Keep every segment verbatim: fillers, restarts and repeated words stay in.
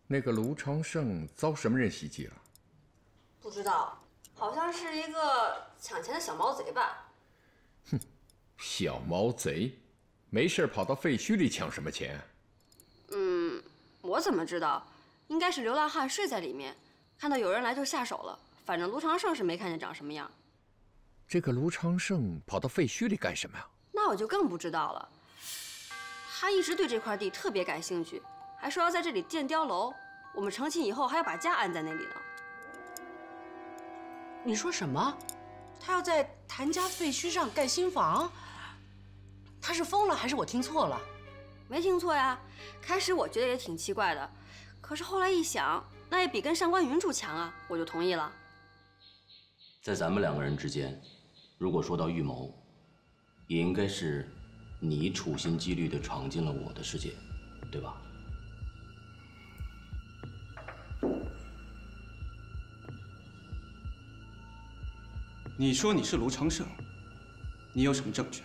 那个卢长胜遭什么人袭击了？ 不知道，好像是一个抢钱的小毛贼吧。 哼，小毛贼，没事跑到废墟里抢什么钱？ 嗯，我怎么知道？应该是流浪汉睡在里面，看到有人来就下手了。反正卢长胜是没看见长什么样。 这个卢长胜跑到废墟里干什么呀？ 那我就更不知道了。他一直对这块地特别感兴趣，还说要在这里建碉楼。我们成亲以后还要把家安在那里呢。 你说什么？他要在谭家废墟上盖新房？他是疯了还是我听错了？ 没听错呀。开始我觉得也挺奇怪的，可是后来一想，那也比跟上官云住强啊，我就同意了。 在咱们两个人之间，如果说到预谋，也应该是你处心积虑地闯进了我的世界，对吧？ 你说你是卢长胜，你有什么证据？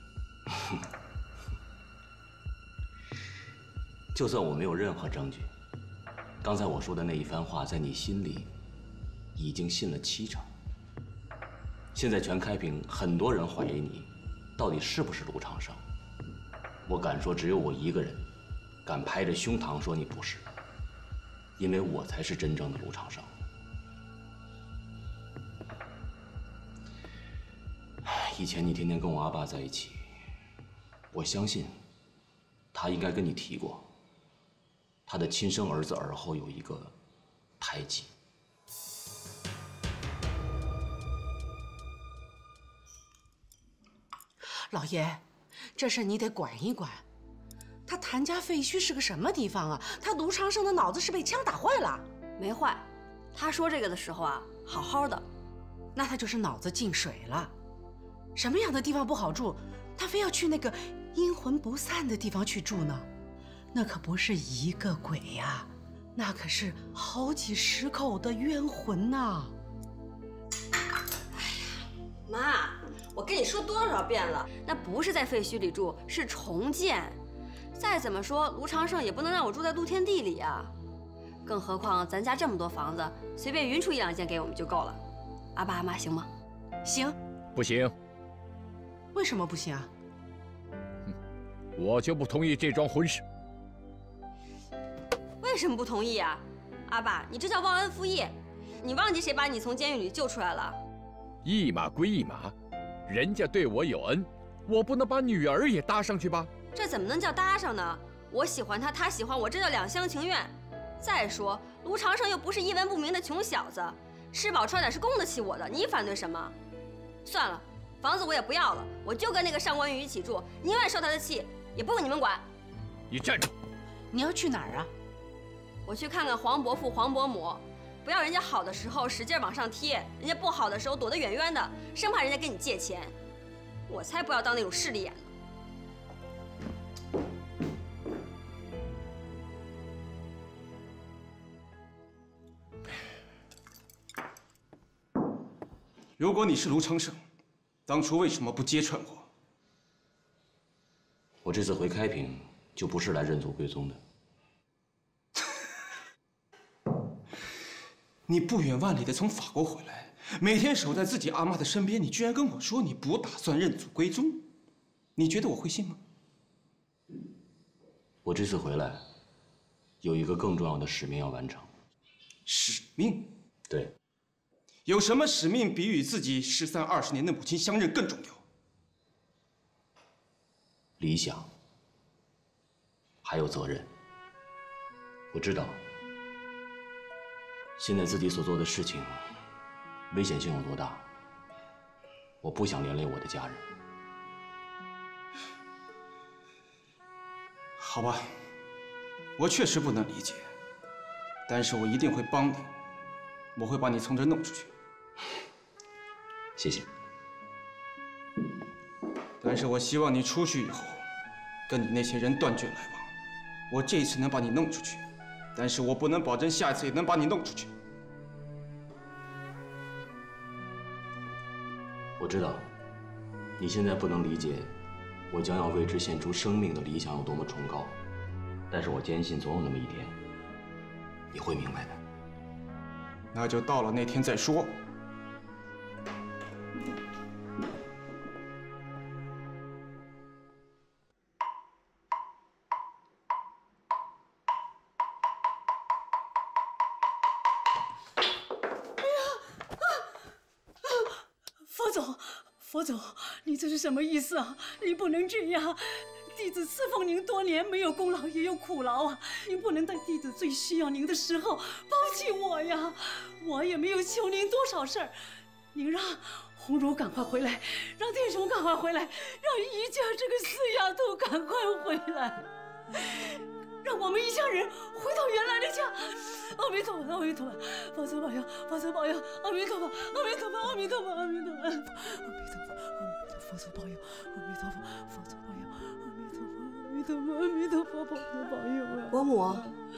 就算我没有任何证据，刚才我说的那一番话，在你心里已经信了七成。现在全开平很多人怀疑你，到底是不是卢长胜？我敢说，只有我一个人敢拍着胸膛说你不是，因为我才是真正的卢长胜。以前你天天跟我阿爸在一起，我相信他应该跟你提过，他的亲生儿子耳后有一个胎记。 老爷，这事你得管一管。他谭家废墟是个什么地方啊？他卢长胜的脑子是被枪打坏了？ 没坏，他说这个的时候啊，好好的。 那他就是脑子进水了。什么样的地方不好住，他非要去那个阴魂不散的地方去住呢？那可不是一个鬼呀，那可是好几十口的冤魂呐！ 哎呀，妈，我跟你说多少遍了，那不是在废墟里住，是重建。再怎么说，卢长胜也不能让我住在露天地里啊。更何况咱家这么多房子，随便匀出一两间给我们就够了。阿爸阿妈行吗？ 行。 不行。 为什么不行啊？ 我就不同意这桩婚事。 为什么不同意啊？阿爸，你这叫忘恩负义！你忘记谁把你从监狱里救出来了？ 一码归一码，人家对我有恩，我不能把女儿也搭上去吧？ 这怎么能叫搭上呢？我喜欢他，他喜欢我，这叫两厢情愿。再说，卢长胜又不是一文不名的穷小子，吃饱穿暖是供得起我的，你反对什么？算了。房子我也不要了，我就跟那个上官云一起住，宁愿受他的气，也不用你们管。 你站住！ 你要去哪儿啊？ 我去看看黄伯父、黄伯母，不要人家好的时候使劲往上贴，人家不好的时候躲得远远的，生怕人家跟你借钱。我才不要当那种势利眼呢。 如果你是卢长胜，当初为什么不揭穿我？ 我这次回开平就不是来认祖归宗的。 你不远万里的从法国回来，每天守在自己阿妈的身边，你居然跟我说你不打算认祖归宗，你觉得我会信吗？ 我这次回来有一个更重要的使命要完成。 使命？ 对。 有什么使命比与自己失散二十年的母亲相认更重要？ 理想，还有责任。我知道，现在自己所做的事情危险性有多大，我不想连累我的家人。 好吧，我确实不能理解，但是我一定会帮你，我会把你从这儿弄出去。 谢谢。 但是我希望你出去以后，跟你那些人断绝来往。我这一次能把你弄出去，但是我不能保证下一次也能把你弄出去。 我知道，你现在不能理解我将要为之献出生命的理想有多么崇高，但是我坚信总有那么一天， 你会明白的。 那就到了那天再说。 佛总，佛总，你这是什么意思啊？你不能这样。 弟子侍奉您多年，没有功劳也有苦劳啊！您不能在弟子最需要您的时候抛弃我呀！我也没有求您多少事儿，您让红茹赶快回来，让天雄赶快回来，让于家这个死丫头赶快回来，让我们一家人回到原来的家。阿弥陀佛，阿弥陀佛，佛祖保佑，佛祖保佑，阿弥陀佛，阿弥陀佛，阿弥陀佛，阿弥陀佛，阿弥陀佛，阿弥陀佛，佛祖保佑，阿弥陀佛，佛祖保佑。 阿弥陀佛，阿弥陀佛，保佑保佑啊！ 伯母，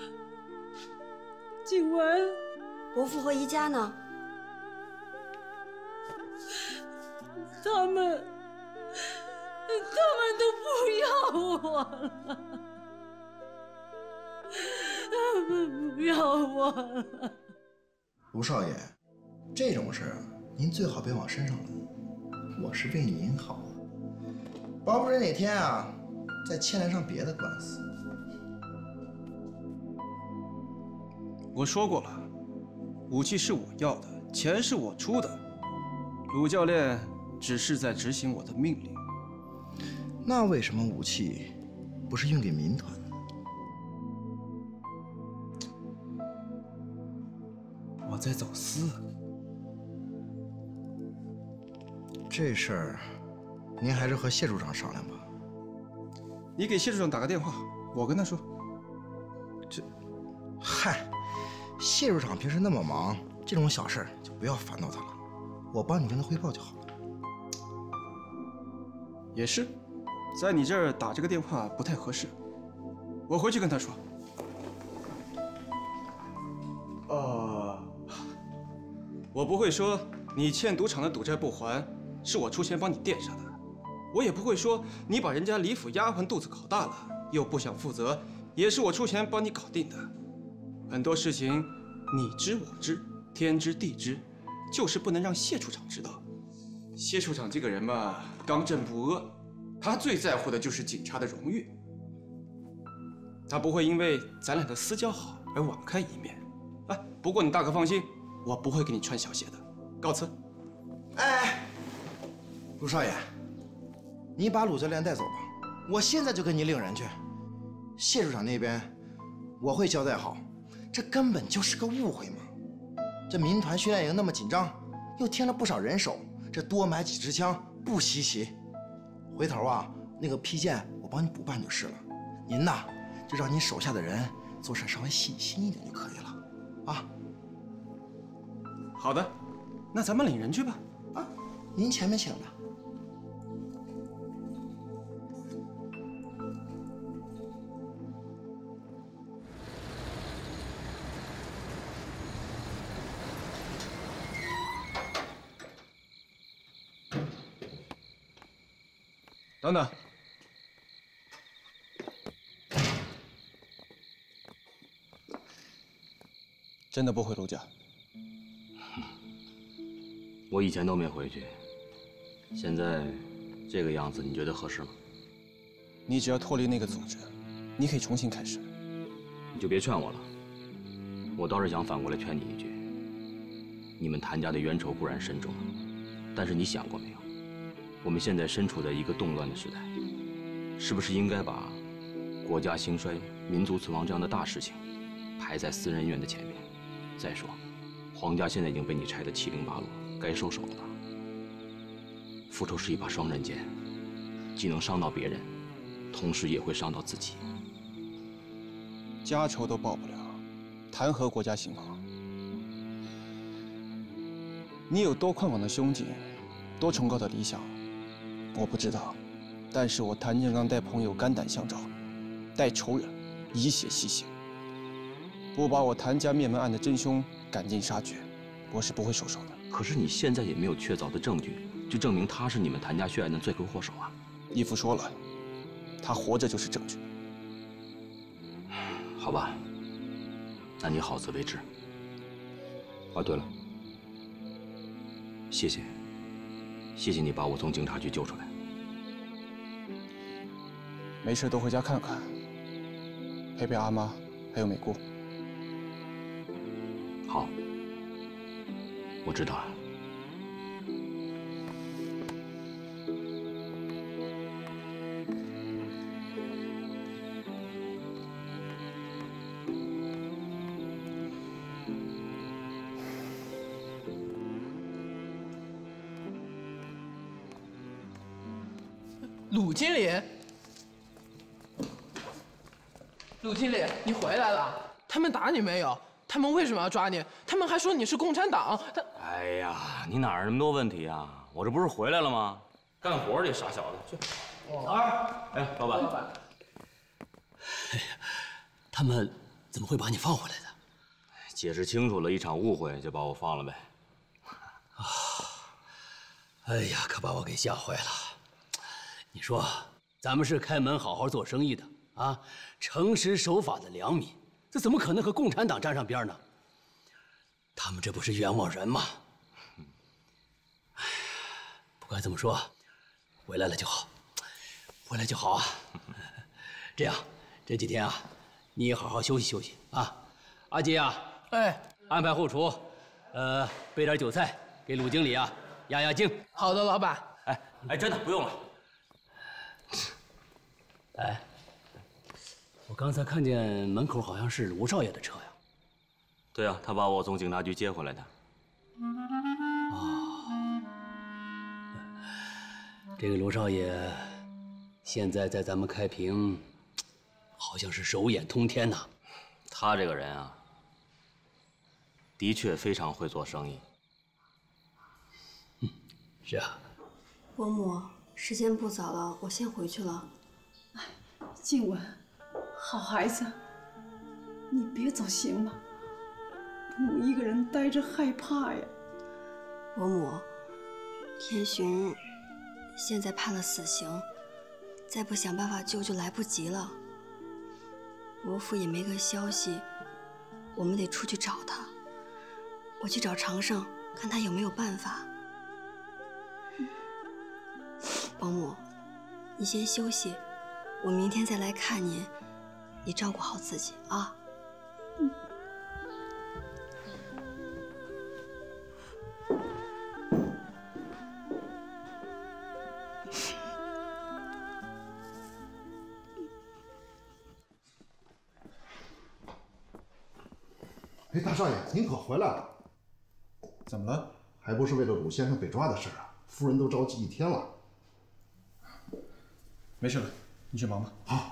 静雯， 伯父和宜家呢？ 他们，他们都不要我了，他们不要我了。 卢少爷，这种事您最好别往身上揽，我是为您好，保不准哪天啊。 再牵连上别的官司。 我说过了，武器是我要的，钱是我出的，鲁教练只是在执行我的命令。 那为什么武器不是运给民团呢？ 我在走私。 这事儿，您还是和谢处长商量吧。 你给谢处长打个电话，我跟他说。 这，嗨，谢处长平时那么忙，这种小事就不要烦到他了，我帮你跟他汇报就好了。 也是，在你这儿打这个电话不太合适，我回去跟他说。呃，我不会说你欠赌场的赌债不还，是我出钱帮你垫上的。 我也不会说你把人家李府丫鬟肚子搞大了，又不想负责，也是我出钱帮你搞定的。很多事情你知我知，天知地知，就是不能让谢处长知道。谢处长这个人嘛，刚正不阿，他最在乎的就是警察的荣誉。他不会因为咱俩的私交好而网开一面。哎，不过你大可放心，我不会给你穿小鞋的。告辞。 哎，陆少爷。 你把鲁教练带走吧，我现在就跟你领人去。谢处长那边，我会交代好。这根本就是个误会嘛！这民团训练营那么紧张，又添了不少人手，这多买几支枪不稀奇。回头啊，那个批件我帮你补办就是了。您呐，就让您手下的人做事稍微细心一点就可以了，啊。 好的，那咱们领人去吧。 啊，您前面请吧。 等等，真的不回陆家？ 我以前都没回去，现在这个样子，你觉得合适吗？ 你只要脱离那个组织，你可以重新开始。 你就别劝我了，我倒是想反过来劝你一句：你们谭家的冤仇固然深重，但是你想过没有？ 我们现在身处在一个动乱的时代，是不是应该把国家兴衰、民族存亡这样的大事情排在私人恩怨的前面？再说，皇家现在已经被你拆得七零八落，该收手了吧？复仇是一把双刃剑，既能伤到别人，同时也会伤到自己。 家仇都报不了，谈何国家兴亡？你有多宽广的胸襟，多崇高的理想？ 我不知道，但是我谭正刚带朋友肝胆相照，带仇人以血洗血，不把我谭家灭门案的真凶赶尽杀绝，我是不会收手的。 可是你现在也没有确凿的证据，就证明他是你们谭家血案的罪魁祸首啊！ 义父说了，他活着就是证据。 好吧， 那你好自为之。哦，对了，谢谢，谢谢你把我从警察局救出来。 没事，多回家看看，陪陪阿妈，还有美姑。 好，我知道了。 鲁经理，鲁经理，你回来了？他们打你没有？他们为什么要抓你？他们还说你是共产党。他…… 哎呀，你哪儿那么多问题啊？我这不是回来了吗？干活去，傻小子，去。老二，哎，老板。老板。 哎呀，他们怎么会把你放回来的？ 解释清楚了，一场误会就把我放了呗。 啊！哎呀，可把我给吓坏了。 你说，咱们是开门好好做生意的啊，诚实守法的良民，这怎么可能和共产党沾上边呢？他们这不是冤枉人吗？哎，不管怎么说，回来了就好，回来就好啊。这样，这几天啊，你也好好休息休息啊。阿杰啊， 哎， 安排后厨，呃，备点酒菜给鲁经理啊压压惊。 好的，老板。 哎哎，真的不用了。 哎，我刚才看见门口好像是卢少爷的车呀。 对啊，他把我从警察局接回来的。 哦，这个卢少爷现在在咱们开平，好像是手眼通天呐。 他这个人啊，的确非常会做生意。 嗯，是啊。 伯母，时间不早了，我先回去了。 静雯，好孩子，你别走行吗？伯母一个人待着害怕呀。 伯母，天雄现在判了死刑，再不想办法救就来不及了。伯父也没个消息，我们得出去找他。我去找长胜，看他有没有办法。伯母，你先休息。 我明天再来看您，你照顾好自己啊。嗯。 哎，大少爷，您可回来了？ 怎么了？ 还不是为了鲁先生被抓的事啊？夫人都着急一天了。 没事了。 你去忙吧。 好。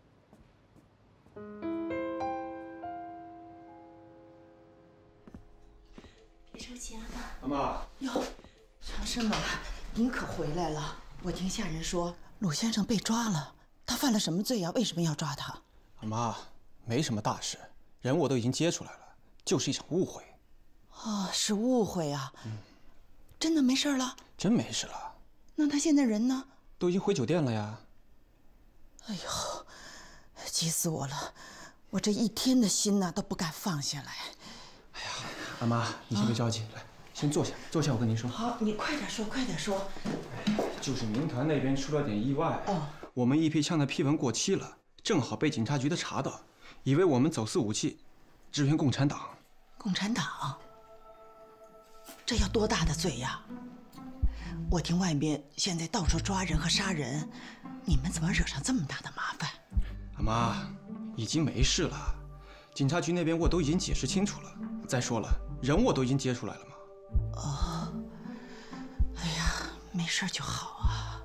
别着急啊， 妈妈。 哟，长生啊，您可回来了。我听下人说，鲁先生被抓了，他犯了什么罪呀？为什么要抓他？ 妈，没什么大事，人我都已经接出来了，就是一场误会。 哦，是误会啊。嗯。真的没事了？ 真没事了。 那他现在人呢？ 都已经回酒店了呀。 哎呦，急死我了！我这一天的心呐都不敢放下来。 哎呀，阿妈，你先别着急，啊、来，先坐下，坐下，我跟您说。 好，你快点说，快点说。 就是民团那边出了点意外，哦，我们一批枪的批文过期了，正好被警察局的查到，以为我们走私武器，支援共产党。 共产党？这要多大的罪呀？我听外面现在到处抓人和杀人。 你们怎么惹上这么大的麻烦？ 阿妈，已经没事了，警察局那边我都已经解释清楚了。再说了，人我都已经接出来了嘛。 哦，哎呀，没事就好啊。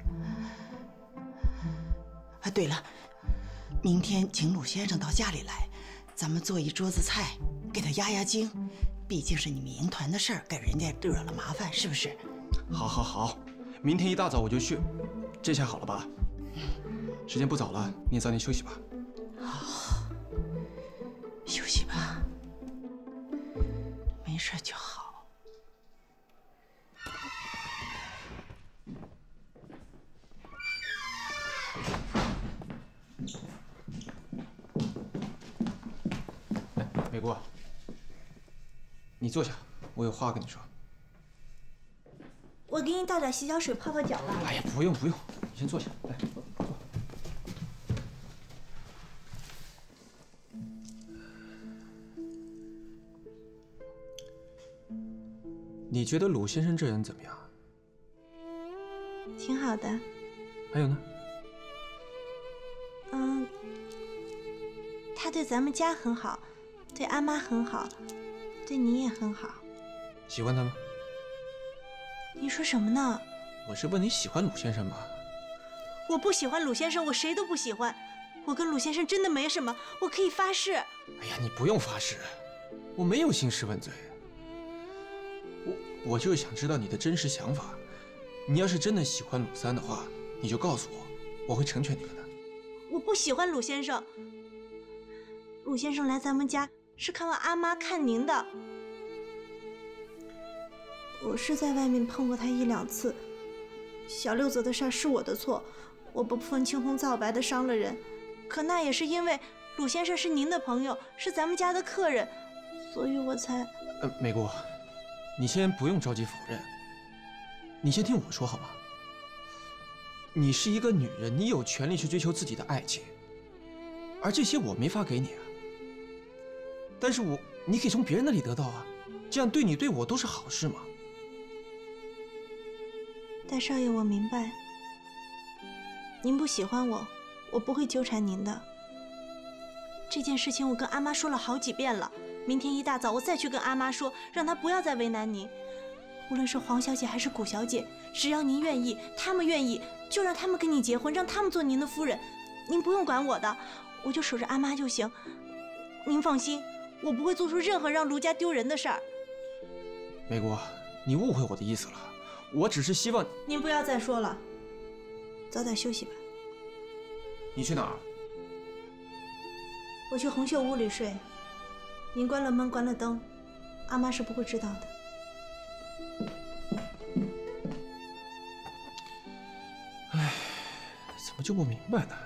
啊，对了，明天请鲁先生到家里来，咱们做一桌子菜，给他压压惊。毕竟是你们营团的事儿，给人家惹了麻烦，是不是？ 好，好，好，明天一大早我就去。这下好了吧？ 时间不早了，你也早点休息吧。 好，休息吧，没事就好。 哎，美姑， 你坐下，我有话跟你说。 我给你倒点洗脚水泡泡脚吧。 哎呀，不用不用，你先坐下，来坐坐。你觉得鲁先生这人怎么样？ 挺好的。 还有呢？ 嗯，他对咱们家很好，对阿妈很好，对你也很好。 喜欢他吗？ 你说什么呢？ 我是问你喜欢鲁先生吗？ 我不喜欢鲁先生，我谁都不喜欢。我跟鲁先生真的没什么，我可以发誓。 哎呀，你不用发誓，我没有兴师问罪。我我就是想知道你的真实想法。你要是真的喜欢鲁三的话，你就告诉我，我会成全你们的。 我不喜欢鲁先生。鲁先生来咱们家是看望阿妈看您的。我是在外面碰过他一两次，小六子的事儿是我的错，我不分青红皂白的伤了人，可那也是因为鲁先生是您的朋友，是咱们家的客人，所以我才…… 呃，美姑，你先不用着急否认，你先听我说好吗？你是一个女人，你有权利去追求自己的爱情，而这些我没法给你啊。但是我，你可以从别人那里得到啊，这样对你对我都是好事嘛。 大少爷，我明白，您不喜欢我，我不会纠缠您的。这件事情我跟阿妈说了好几遍了，明天一大早我再去跟阿妈说，让她不要再为难您。无论是黄小姐还是谷小姐，只要您愿意，他们愿意，就让他们跟你结婚，让他们做您的夫人，您不用管我的，我就守着阿妈就行。您放心，我不会做出任何让卢家丢人的事儿。 美姑，你误会我的意思了，我只是希望…… 您不要再说了，早点休息吧。 你去哪儿？ 我去红袖屋里睡，您关了门，关了灯，阿妈是不会知道的。 唉，怎么就不明白呢？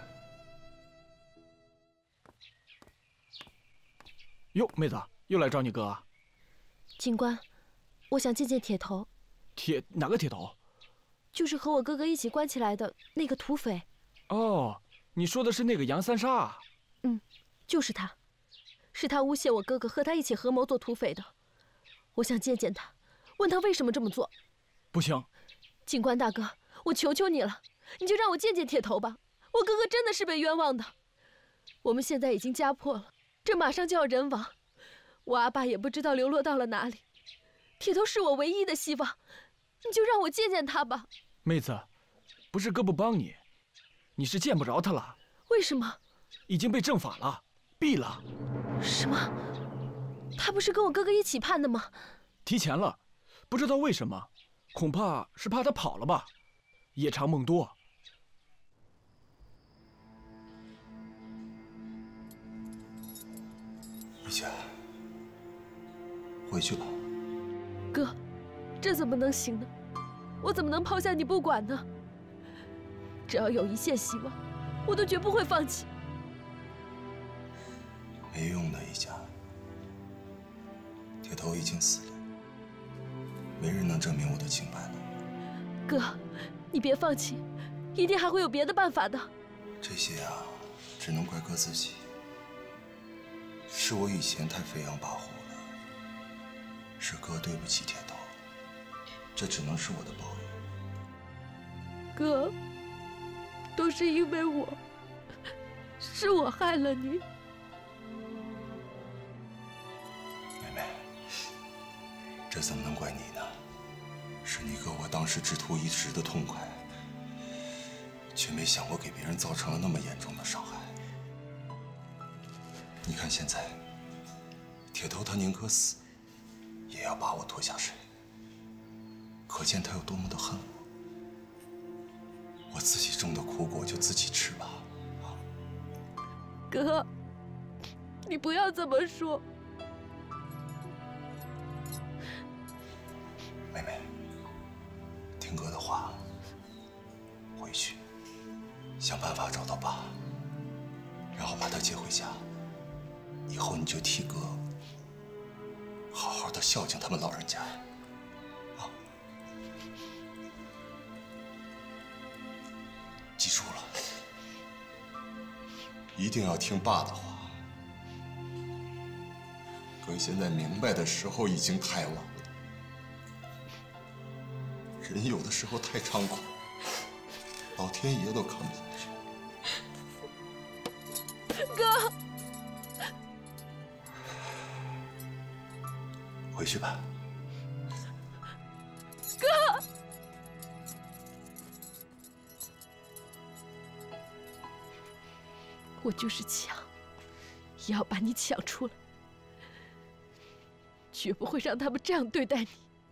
哟，妹子又来找你哥啊？ 警官，我想见见铁头。 铁哪个铁头？ 就是和我哥哥一起关起来的那个土匪。 哦，你说的是那个杨三杀？ 嗯，就是他，是他诬陷我哥哥和他一起合谋做土匪的。我想见见他，问他为什么这么做。 不行， 警官大哥，我求求你了，你就让我见见铁头吧。我哥哥真的是被冤枉的。我们现在已经家破了，这马上就要人亡，我阿爸也不知道流落到了哪里。铁头是我唯一的希望，你就让我见见他吧。 妹子，不是哥不帮你，你是见不着他了。 为什么？ 已经被正法了，毙了。 什么？他不是跟我哥哥一起判的吗？ 提前了，不知道为什么，恐怕是怕他跑了吧。夜长梦多。 玉姐，回去吧。 哥，这怎么能行呢？我怎么能抛下你不管呢？只要有一线希望，我都绝不会放弃。 没用的，一家。铁头已经死了，没人能证明我的清白了。 哥，你别放弃，一定还会有别的办法的。 这些啊，只能怪哥自己。是我以前太飞扬跋扈了，是哥对不起铁头，这只能是我的报应。 哥，都是因为我，是我害了你。 妹妹，这怎么能怪你呢？是你哥我当时只图一时的痛快，却没想过给别人造成了那么严重的伤害。你看现在，铁头他宁可死，也要把我拖下水，可见他有多么的恨我。我自己种的苦果就自己吃吧。 哥，你不要这么说。 妹妹，听哥的话，回去想办法找到爸，然后把他接回家。以后你就替哥好好好的孝敬他们老人家。啊，记住了，一定要听爸的话。哥现在明白的时候已经太晚了。人有的时候太猖狂，老天爷都看不下去。 哥， 回去吧。 哥，我就是抢，也要把你抢出来，绝不会让他们这样对待你。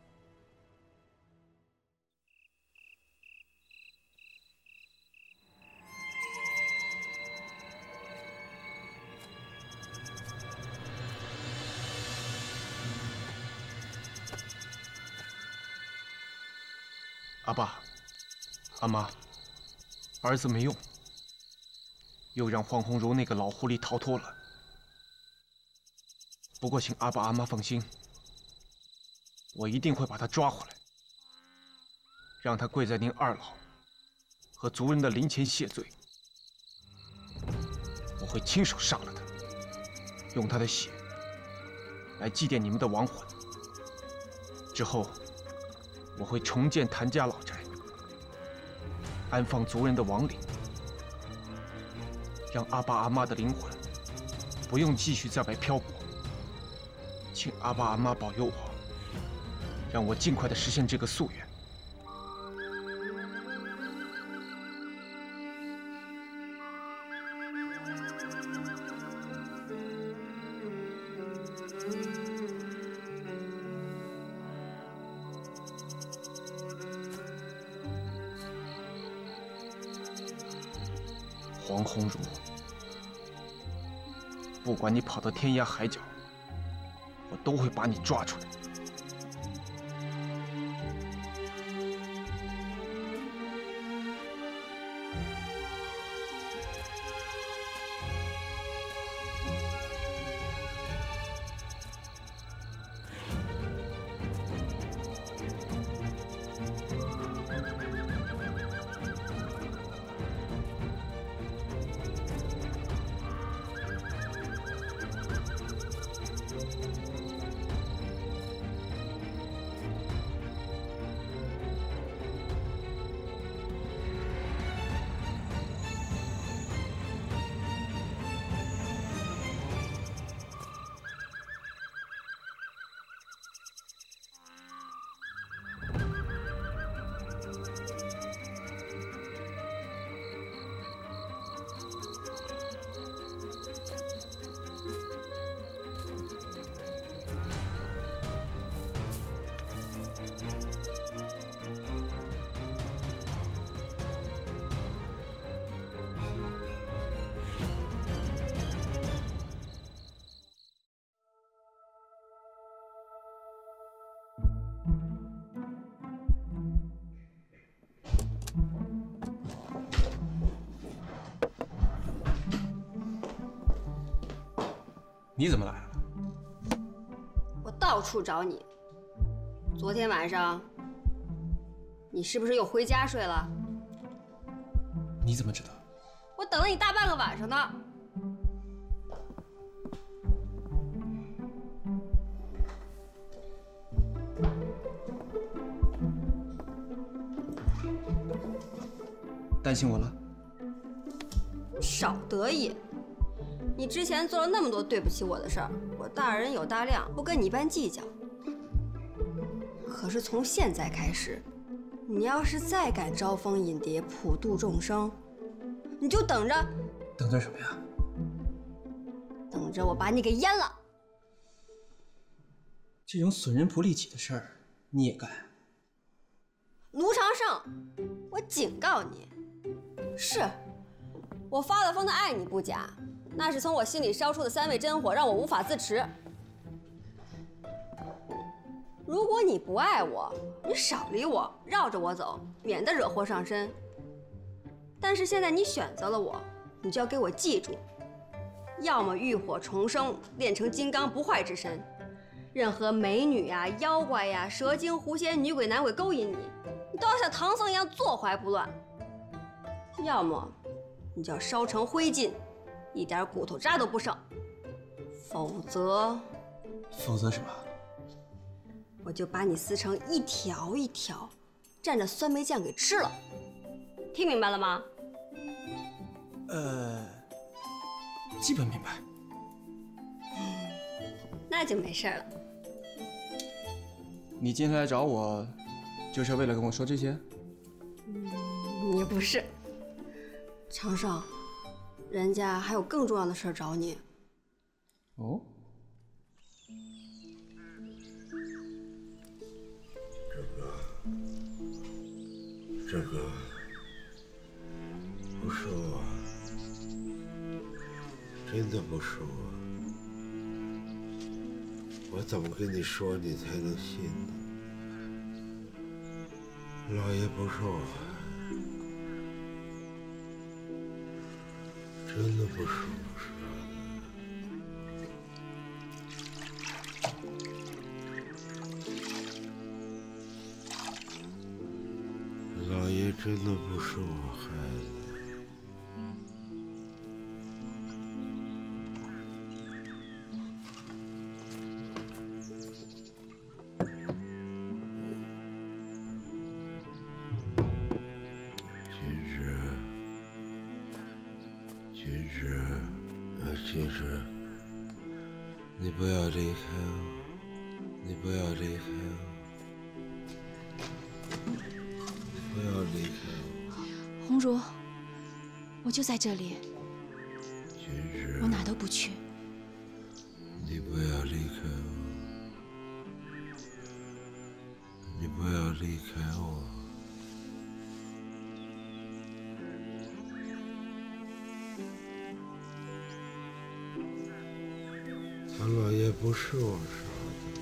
阿爸，阿妈，儿子没用，又让黄鸿儒那个老狐狸逃脱了。不过，请阿爸阿妈放心，我一定会把他抓回来，让他跪在您二老和族人的灵前谢罪。我会亲手杀了他，用他的血来祭奠你们的亡魂。之后，我会重建谭家老宅，安放族人的亡灵，让阿爸阿妈的灵魂不用继续在外漂泊。请阿爸阿妈保佑我，让我尽快的实现这个夙愿。黄鸿儒，不管你跑到天涯海角，我都会把你抓出来。 你怎么来了？ 我到处找你。昨天晚上，你是不是又回家睡了？ 你怎么知道？ 我等了你大半个晚上呢。 担心我了？ 少得意！你之前做了那么多对不起我的事儿，我大人有大量，不跟你一般计较。可是从现在开始，你要是再敢招蜂引蝶、普度众生，你就等着。 等着什么呀？ 等着我把你给阉了！ 这种损人不利己的事儿，你也干？ 卢长胜，我警告你，是我发了疯的爱你不假。那是从我心里烧出的三味真火，让我无法自持。如果你不爱我，你少理我，绕着我走，免得惹祸上身。但是现在你选择了我，你就要给我记住，要么浴火重生，练成金刚不坏之身， 任何美女呀、妖怪呀、蛇精狐仙、女鬼男鬼勾引你，你都要像唐僧一样坐怀不乱；要么你就要烧成灰烬，一点骨头渣都不剩。否则， 否则什么？ 我就把你撕成一条一条，蘸着酸梅酱给吃了。听明白了吗？ 呃，基本明白。 那就没事了。 你今天来找我，就是为了跟我说这些？ 嗯，也不是。长胜，人家还有更重要的事找你。 哦。 这个不是我，真的不是我。我怎么跟你说你才能信呢？老爷不是我，真的不是我杀的。老爷真的不是我害的。其实，你不要离开我，你不要离开我，不要离开我。 鸿儒，我就在这里， 君之， 我哪都不去。 你不要离开我，你不要离开我。唐老爷不是我杀的。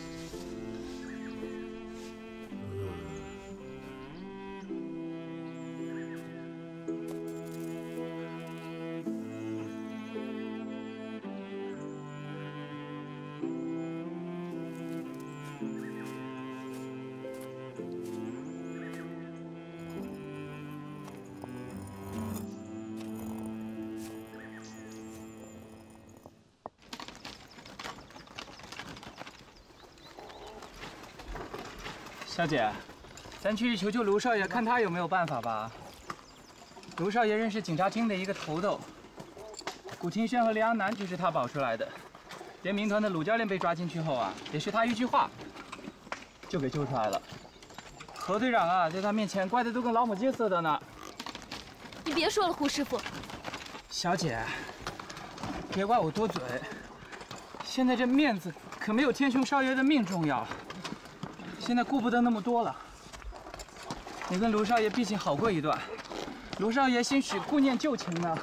小姐，咱去求求卢少爷，看他有没有办法吧。卢少爷认识警察厅的一个头头，古清轩和黎阳南就是他保出来的。连民团的鲁教练被抓进去后啊，也是他一句话就给救出来了。何队长啊，在他面前乖的都跟老母鸡似的呢。 你别说了，胡师傅。 小姐，别怪我多嘴。现在这面子可没有天雄少爷的命重要。现在顾不得那么多了。你跟卢少爷毕竟好过一段，卢少爷兴许顾念旧情呢。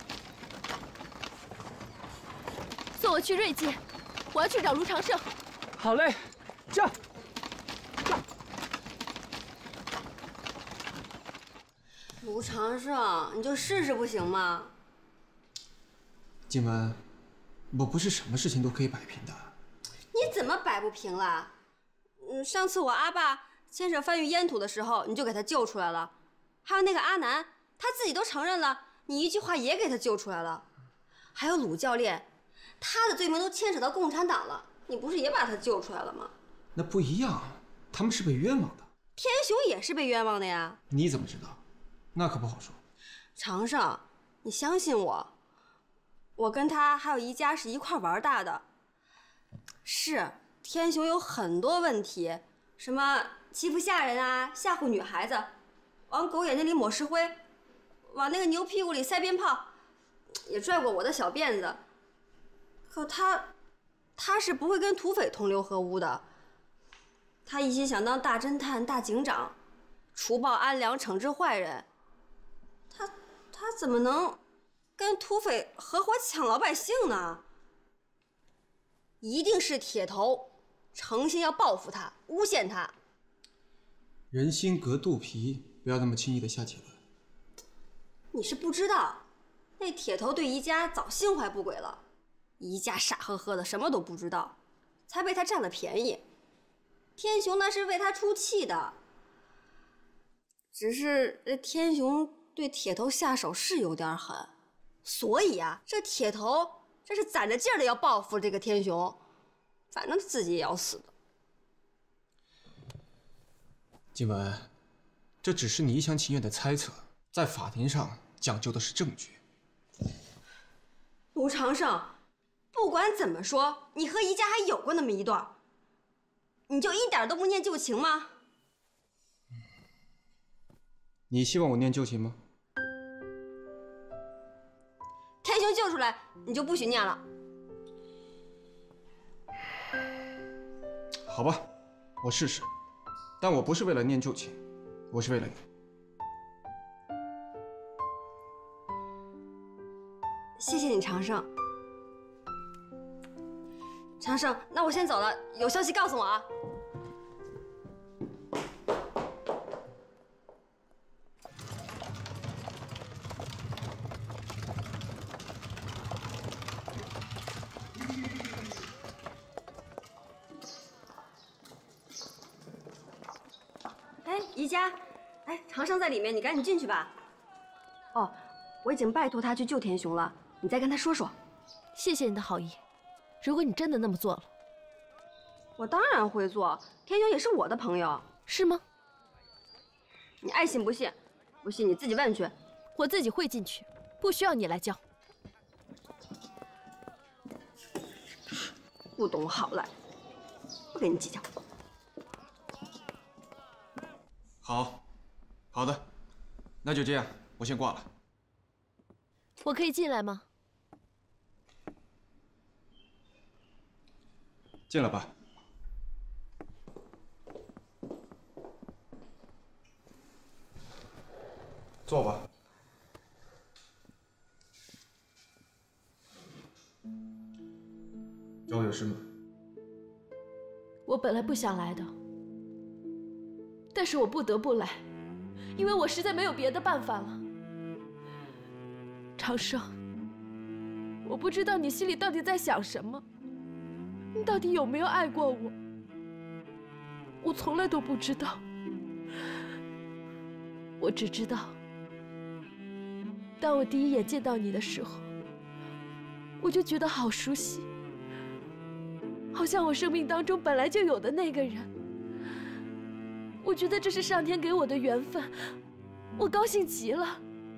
送我去瑞界，我要去找卢长胜。 好嘞，这。 卢长胜，你就试试不行吗？ 静雯，我不是什么事情都可以摆平的。 你怎么摆不平了？嗯，上次我阿爸牵扯翻越烟土的时候，你就给他救出来了。还有那个阿南，他自己都承认了，你一句话也给他救出来了。还有鲁教练，他的罪名都牵扯到共产党了，你不是也把他救出来了吗？ 那不一样，他们是被冤枉的。 天雄也是被冤枉的呀。 你怎么知道？那可不好说。 长胜，你相信我，我跟他还有宜家是一块玩大的。是。天雄有很多问题，什么欺负下人啊，吓唬女孩子，往狗眼睛里抹石灰，往那个牛屁股里塞鞭炮，也拽过我的小辫子。可他，他是不会跟土匪同流合污的。他一心想当大侦探、大警长，除暴安良，惩治坏人。他他怎么能跟土匪合伙抢老百姓呢？一定是铁头。诚心要报复他，诬陷他。 人心隔肚皮，不要那么轻易的下结论。 你是不知道，那铁头对宜家早心怀不轨了。宜家傻呵呵的，什么都不知道， 才被他占了便宜。天雄那是为他出气的，只是这天雄对铁头下手是有点狠，所以啊，这铁头这是攒着劲儿的要报复这个天雄，反正自己也要死的。 静雯，这只是你一厢情愿的猜测，在法庭上讲究的是证据。 卢长胜，不管怎么说，你和宜家还有过那么一段，你就一点都不念旧情吗？ 你希望我念旧情吗？ 天雄救出来，你就不许念了。 好吧，我试试，但我不是为了念旧情，我是为了你。 谢谢你，长胜。长胜，那我先走了，有消息告诉我啊。哎，宜家，哎，长胜在里面，你赶紧进去吧。哦，我已经拜托他去救天雄了，你再跟他说说。 谢谢你的好意。如果你真的那么做了， 我当然会做。天雄也是我的朋友， 是吗？ 你爱信不信，不信你自己问去。 我自己会进去，不需要你来教。 不懂好赖，不跟你计较。 好，好的，那就这样，我先挂了。 我可以进来吗？ 进来吧。坐吧。找我有事吗？ 我本来不想来的，但是我不得不来，因为我实在没有别的办法了。长胜，我不知道你心里到底在想什么。你到底有没有爱过我？我从来都不知道。我只知道，当我第一眼见到你的时候，我就觉得好熟悉，好像我生命当中本来就有的那个人。我觉得这是上天给我的缘分，我高兴极了。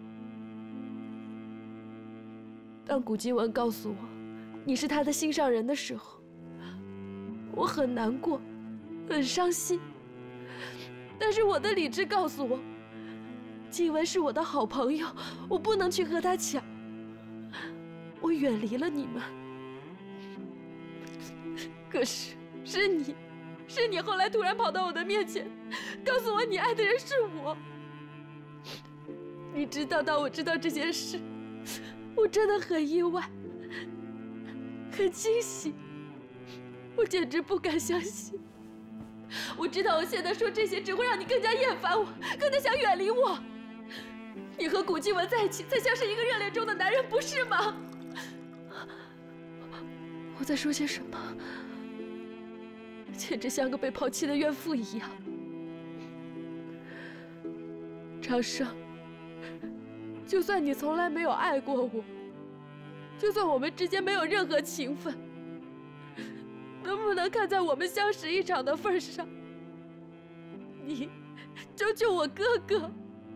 当古今文告诉我你是他的心上人的时候，我很难过，很伤心。但是我的理智告诉我，静雯是我的好朋友，我不能去和他抢。我远离了你们。可是，是你，是你后来突然跑到我的面前，告诉我你爱的人是我。你知道，当我知道这件事，我真的很意外，很惊喜。我简直不敢相信。我知道我现在说这些只会让你更加厌烦我，更加想远离我。你和古静雯在一起，才像是一个热恋中的男人，不是吗？我在说些什么？简直像个被抛弃的怨妇一样。长胜，就算你从来没有爱过我，就算我们之间没有任何情分，能不能看在我们相识一场的份上，你救救我哥哥？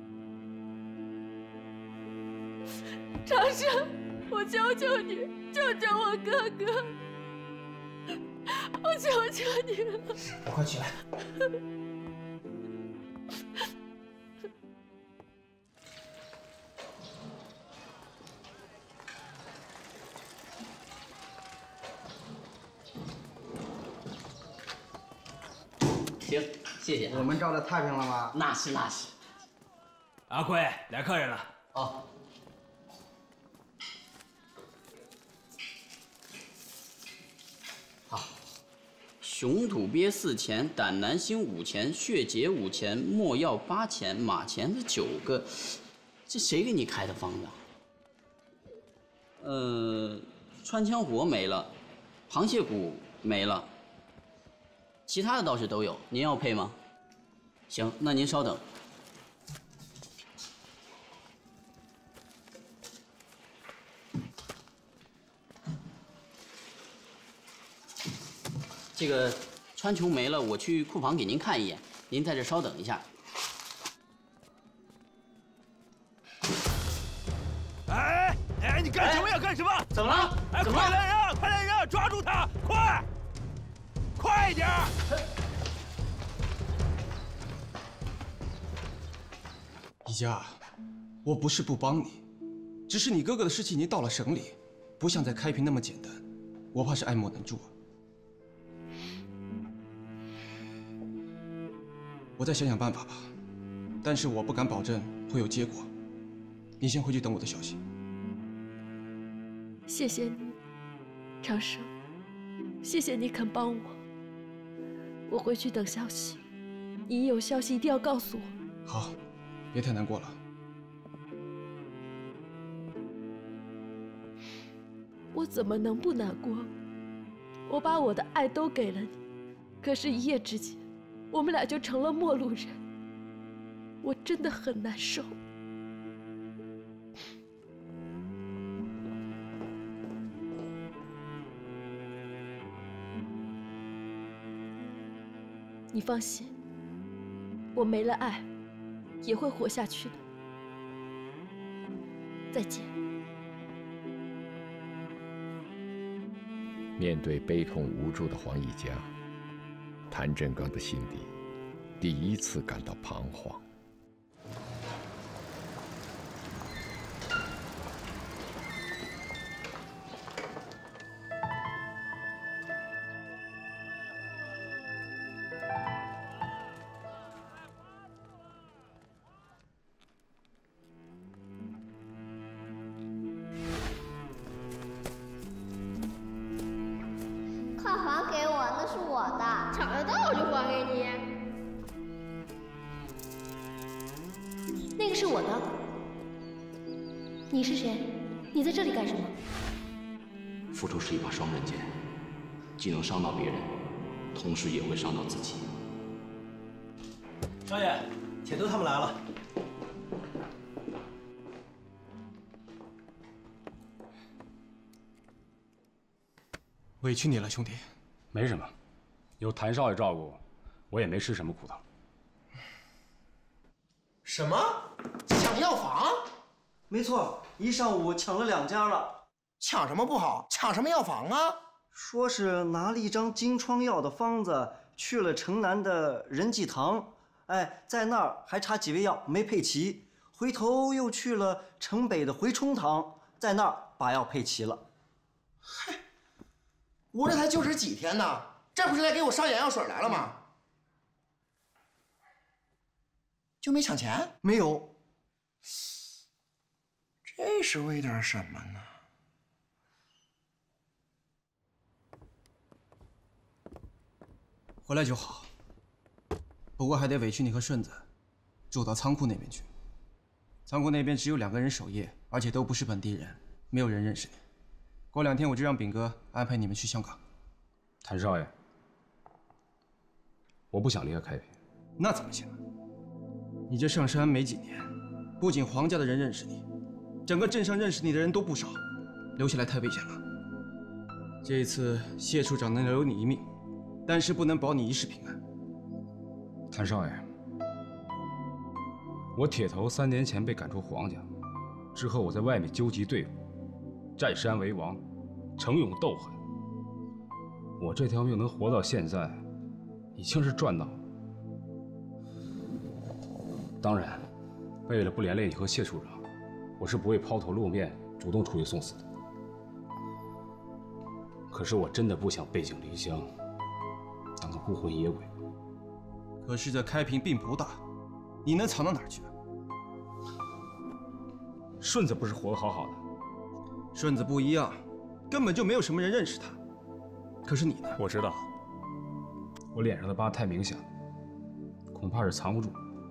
长胜，我求求你，救救我哥哥！我求求你了！ 快起来！ 行，谢谢。 我们照的太平了吗？ 那是那是。 阿贵，来客人了。 哦。好。雄土鳖四钱，胆南星五钱，血竭五钱，没药八钱，马钱的九个，这谁给你开的方子？呃，穿腔火没了，螃蟹骨没了。 其他的倒是都有。您要配吗？行，那您稍等。这个川穹没了，我去库房给您看一眼，您在这稍等一下。 哎哎，你干什么呀？干什么？ 怎么了？ 哎， 怎么快来人！快来人！抓住他！快，快一点！ 一家，我不是不帮你，只是你哥哥的事情已经到了省里，不像在开平那么简单，我怕是爱莫能助。我再想想办法吧，但是我不敢保证会有结果。你先回去等我的消息。 谢谢你，长生，谢谢你肯帮我。我回去等消息，你一有消息一定要告诉我。 好，别太难过了。 我怎么能不难过？我把我的爱都给了你，可是，一夜之间，我们俩就成了陌路人。我真的很难受。你放心，我没了爱，也会活下去的。再见。 面对悲痛无助的黄一家，谭振刚的心里第一次感到彷徨。 快还给我，那是我的。 抢得到就还给你。 那个是我的。你是谁？你在这里干什么？ 付出是一把双刃剑，既能伤到别人，同时也会伤到自己。 少爷，铁头他们来了。 委屈你了，兄弟。 没什么，有谭少爷照顾，我也没吃什么苦头。 什么？抢药房？ 没错，一上午抢了两家了。 抢什么不好？抢什么药房啊？ 说是拿了一张金疮药的方子去了城南的仁济堂，哎，在那儿还差几味药没配齐，回头又去了城北的回冲堂，在那儿把药配齐了。 嗨，我这才就职几天呢，这不是来给我上眼药水来了吗？就没抢钱？ 没有。 这是为点什么呢？ 回来就好，不过还得委屈你和顺子住到仓库那边去。仓库那边只有两个人守夜，而且都不是本地人，没有人认识你。过两天我就让炳哥安排你们去香港。 谭少爷，我不想离开开平。 那怎么行？你这上山没几年，不仅黄家的人认识你，整个镇上认识你的人都不少，留下来太危险了。这一次谢处长能留你一命，但是不能保你一世平安。 谭少爷，我铁头三年前被赶出黄家，之后我在外面纠集队伍，占山为王，逞勇斗狠。我这条命能活到现在，已经是赚到了。当然，为了不连累你和谢处长，我是不会抛头露面，主动出去送死的。可是我真的不想背井离乡，当个孤魂野鬼。 可是这开平并不大，你能藏到哪儿去啊？ 顺子不是活得好好的？ 顺子不一样，根本就没有什么人认识他。可是你呢？ 我知道，我脸上的疤太明显了，恐怕是藏不住。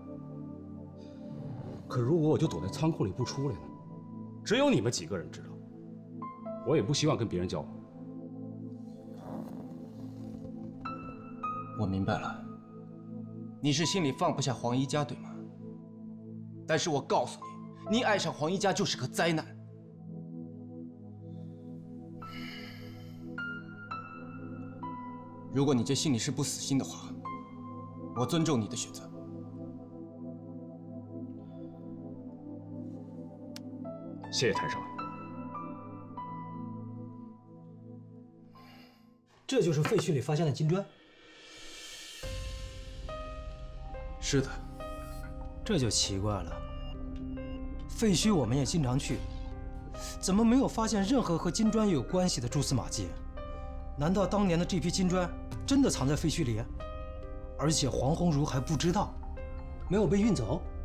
可如果我就躲在仓库里不出来呢？只有你们几个人知道，我也不希望跟别人交往。 我明白了，你是心里放不下黄一家，对吗？但是我告诉你，你爱上黄一家就是个灾难。如果你这心里是不死心的话，我尊重你的选择。 谢谢太上。 这就是废墟里发现的金砖。 是的。 这就奇怪了。废墟我们也经常去，怎么没有发现任何和金砖有关系的蛛丝马迹？难道当年的这批金砖真的藏在废墟里？而且黄鸿儒还不知道，没有被运走？